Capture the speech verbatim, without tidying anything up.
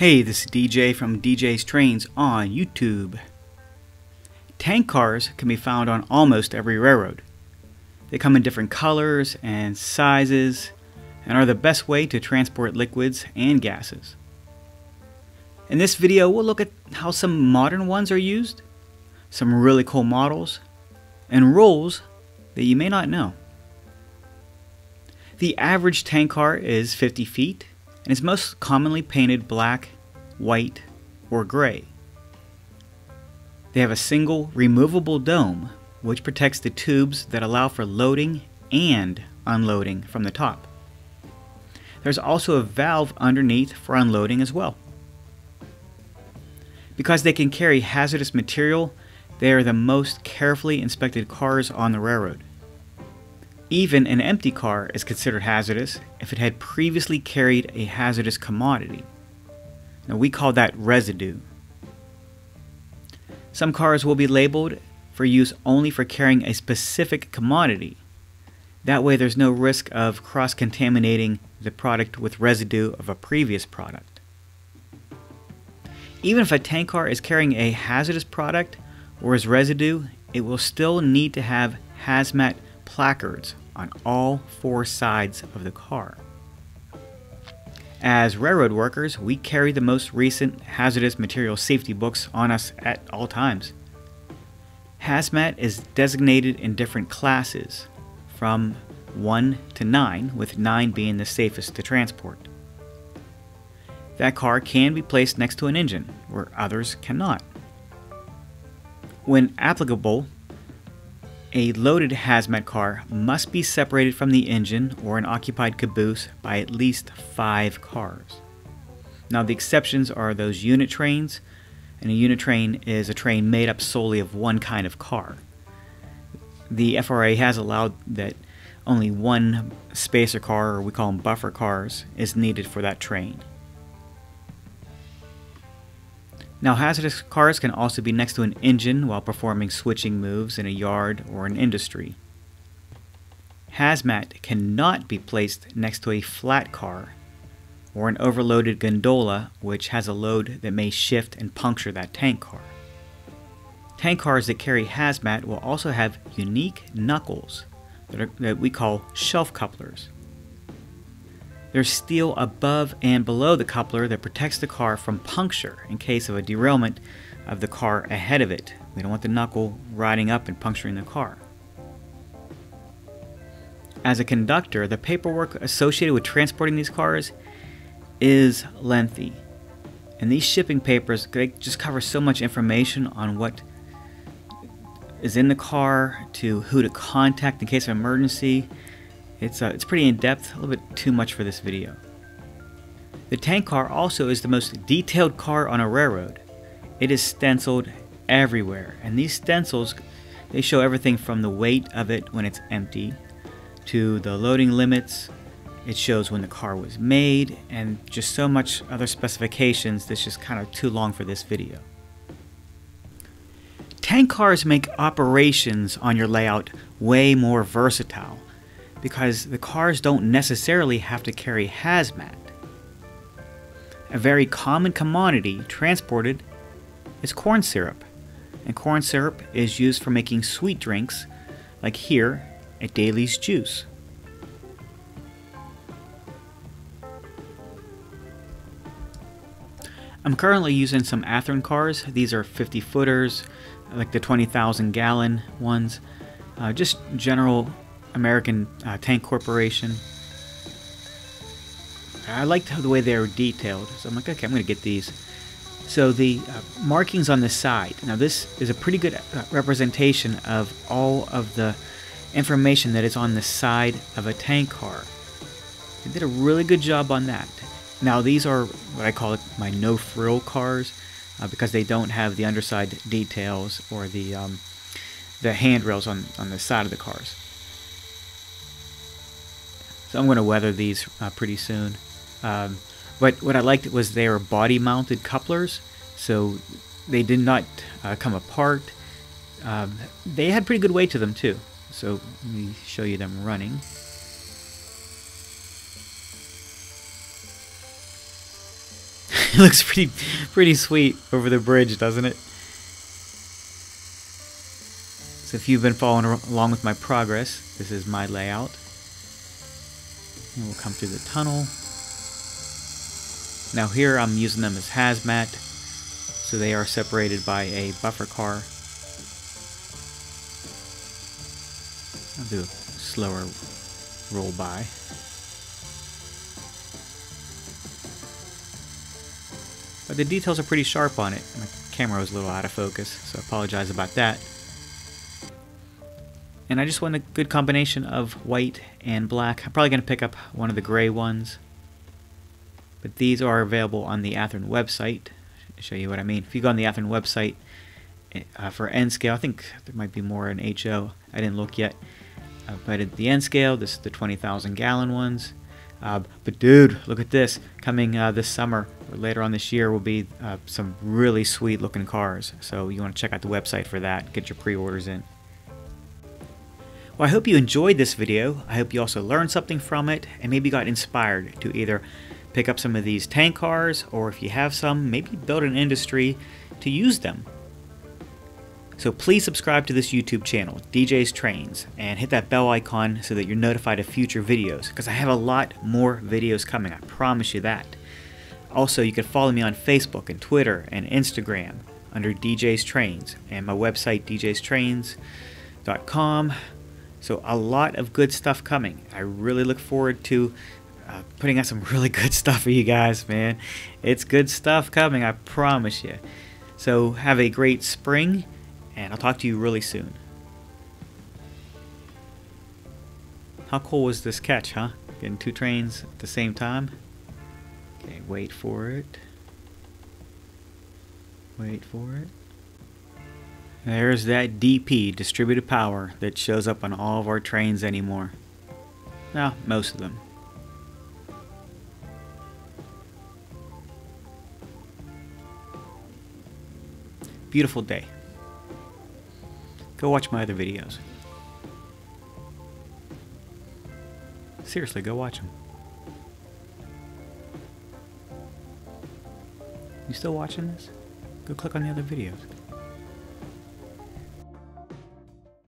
Hey, this is D J from DJSTRAINS on YouTube. Tank cars can be found on almost every railroad. They come in different colors and sizes and are the best way to transport liquids and gases. In this video, we'll look at how some modern ones are used, some really cool models, and rules that you may not know. The average tank car is fifty feet and is most commonly painted black, white, or gray. They have a single removable dome which protects the tubes that allow for loading and unloading from the top. There's also a valve underneath for unloading as well. Because they can carry hazardous material, they are the most carefully inspected cars on the railroad. Even an empty car is considered hazardous if it had previously carried a hazardous commodity. Now, we call that residue. Some cars will be labeled for use only for carrying a specific commodity. That way there's no risk of cross-contaminating the product with residue of a previous product. Even if a tank car is carrying a hazardous product or is residue, it will still need to have hazmat placards on all four sides of the car. As railroad workers, we carry the most recent hazardous material safety books on us at all times. Hazmat is designated in different classes, from one to nine, with nine being the safest to transport. That car can be placed next to an engine, where others cannot. When applicable, a loaded hazmat car must be separated from the engine or an occupied caboose by at least five cars. Now, the exceptions are those unit trains, and a unit train is a train made up solely of one kind of car. The F R A has allowed that only one spacer car, or we call them buffer cars, is needed for that train. Now, hazardous cars can also be next to an engine while performing switching moves in a yard or an industry. Hazmat cannot be placed next to a flat car or an overloaded gondola which has a load that may shift and puncture that tank car. Tank cars that carry hazmat will also have unique knuckles that, are, that we call shelf couplers. There's steel above and below the coupler that protects the car from puncture in case of a derailment of the car ahead of it. We don't want the knuckle riding up and puncturing the car. As a conductor, the paperwork associated with transporting these cars is lengthy. And these shipping papers, they just cover so much information on what is in the car, to who to contact in case of emergency. It's, uh, it's pretty in-depth, a little bit too much for this video. The tank car also is the most detailed car on a railroad. It is stenciled everywhere, and these stencils, they show everything from the weight of it when it's empty to the loading limits. It shows when the car was made, and just so much other specifications that's just kind of too long for this video. Tank cars make operations on your layout way more versatile, because the cars don't necessarily have to carry hazmat. A very common commodity transported is corn syrup, and corn syrup is used for making sweet drinks, like here at Daly's Juice. I'm currently using some Athearn cars. These are fifty footers, like the twenty thousand gallon ones, uh, just general American uh, Tank Corporation. I liked the way they were detailed, so I'm like, okay, I'm going to get these. So the uh, markings on the side. Now, this is a pretty good uh, representation of all of the information that is on the side of a tank car. They did a really good job on that. Now, these are what I call my no-frill cars, uh, because they don't have the underside details or the um, the handrails on, on the side of the cars. So I'm going to weather these uh, pretty soon. Um, but what I liked was they were body-mounted couplers, so they did not uh, come apart. Um, they had pretty good weight to them too. So let me show you them running. It looks pretty, pretty sweet over the bridge, doesn't it? So if you've been following along with my progress, this is my layout. And we'll come through the tunnel. Now here I'm using them as hazmat, so they are separated by a buffer car. I'll do a slower roll by. But the details are pretty sharp on it. My camera was a little out of focus, so I apologize about that. And I just want a good combination of white and black. I'm probably going to pick up one of the gray ones. But these are available on the Athearn website. I'll show you what I mean. If you go on the Athearn website uh, for N scale, I think there might be more in H O. I didn't look yet. Uh, but at the N scale, this is the twenty thousand gallon ones. Uh, but dude, look at this. Coming uh, this summer or later on this year will be uh, some really sweet looking cars. So you want to check out the website for that. Get your pre-orders in. Well, I hope you enjoyed this video. I hope you also learned something from it and maybe got inspired to either pick up some of these tank cars, or if you have some, maybe build an industry to use them. So please subscribe to this YouTube channel, DJSTRAINS, and hit that bell icon so that you're notified of future videos, because I have a lot more videos coming, I promise you that. Also, you can follow me on Facebook and Twitter and Instagram under DJSTRAINS, and my website D J S trains dot com. So a lot of good stuff coming. I really look forward to uh, putting out some really good stuff for you guys, man. It's good stuff coming, I promise you. So have a great spring, and I'll talk to you really soon. How cool was this catch, huh? Getting two trains at the same time. Okay, wait for it. Wait for it. There's that D P, distributed power, that shows up on all of our trains anymore. Well, most of them. Beautiful day. Go watch my other videos. Seriously, go watch them. You still watching this? Go click on the other videos.